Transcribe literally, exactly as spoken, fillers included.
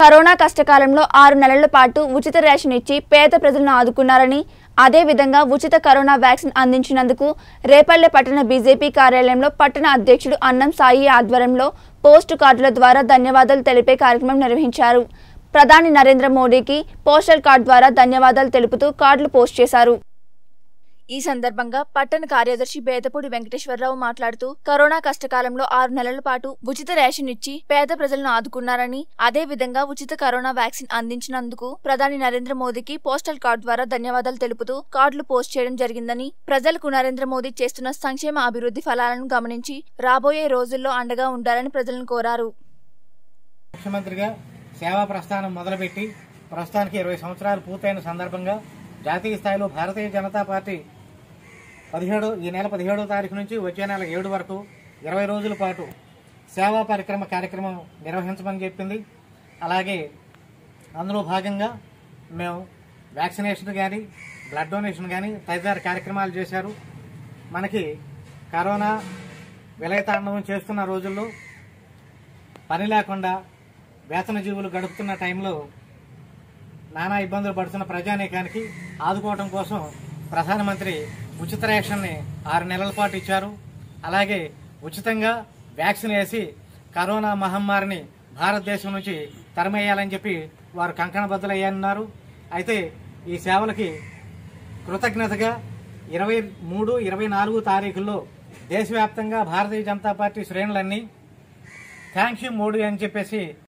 Corona కష్టకాలంలో ఆరు నెలల పాటు ఉచిత రేషన్ ఇచ్చి పేద ప్రజలను ఆదుకున్నారని, అదే విధంగా ఉచిత కరోనా వ్యాక్సిన్ అందించినందుకు రేపల్లె పట్టణ బీజేపీ కార్యాలయంలో పట్టణ అధ్యక్షుడు అన్నం సాయి ఆధ్వర్యంలో పోస్టు కార్డుల ద్వారా ధన్యవాదాలు తెలిపే కార్యక్రమం నిర్వహించారు. ప్రధాని నరేంద్ర మోడీకి పోస్టల్ కార్డు ద్వారా ధన్యవాదాలు తెలుపుతూ కార్డులు పోస్ట్ చేశారు. ఈ సందర్భంగా పట్టణ కార్యదర్శి బేతపూడి వెంకటేశ్వరరావు మాట్లాడుతూ, కరోనా కష్టకాలంలో ఆరు నెలల పాటు ఉచిత రేషన్ ఇచ్చి పేద ప్రజలను ఆదుకున్నారని, అదే విధంగా ఉచిత కరోనా వ్యాక్సిన్ అందించినందుకు ప్రధాని నరేంద్ర మోదీకి పోస్టల్ కార్డు ద్వారా ధన్యవాదాలు తెలుపుతూ కార్డులు పోస్ట్ చేయడం జరిగిందని, ప్రజలకు నరేంద్ర మోదీ చేస్తున్న సంక్షేమ అభివృద్ధి ఫలాలను గమనించి రాబోయే రోజుల్లో అండగా ఉండాలని ప్రజలను కోరారు. ముఖ్యమంత్రిగా సేవా ప్రస్థానం మొదలుపెట్టి ప్రస్తుతానికి ఇరవై సంవత్సరాలు పూర్తయిన సందర్భంగా జాతీయ స్థాయిలో భారతీయ జనతా పార్టీ పదిహేడు ఈ నెల పదిహేడవ తారీఖు నుంచి వచ్చే నెల ఏడు వరకు ఇరవై రోజుల పాటు సేవా పరిక్రమ కార్యక్రమం నిర్వహించమని చెప్పింది. అలాగే అందులో భాగంగా మేము వ్యాక్సినేషన్ కానీ బ్లడ్ డొనేషన్ కానీ తదితర కార్యక్రమాలు చేశారు. మనకి కరోనా విలయతాండవం చేస్తున్న రోజుల్లో పని లేకుండా వేతన జీవులు గడుపుతున్న టైంలో నానా ఇబ్బందులు పడుతున్న ప్రజానీకానికి ఆదుకోవడం కోసం ప్రధానమంత్రి ఉచిత రేషన్ని ఆరు నెలల పాటు ఇచ్చారు. అలాగే ఉచితంగా వ్యాక్సిన్ వేసి కరోనా మహమ్మారిని భారతదేశం నుంచి తరిమేయాలని చెప్పి వారు కంకణబద్దులయ్యన్నారు. అయితే ఈ సేవలకి కృతజ్ఞతగా ఇరవై మూడు ఇరవై నాలుగు తారీఖుల్లో దేశవ్యాప్తంగా భారతీయ జనతా పార్టీ శ్రేణులన్నీ థ్యాంక్ యూ మోడీ అని చెప్పేసి